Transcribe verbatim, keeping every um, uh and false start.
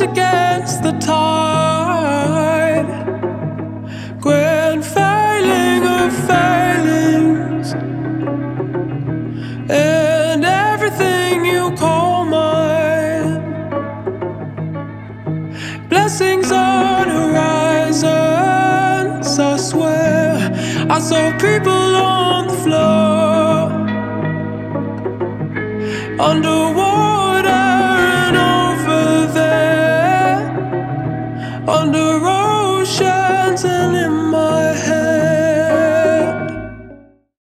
against the tide. Grand failing of failings, and everything you call mine. Blessings on horizons, I swear. I saw people on the floor, underwater.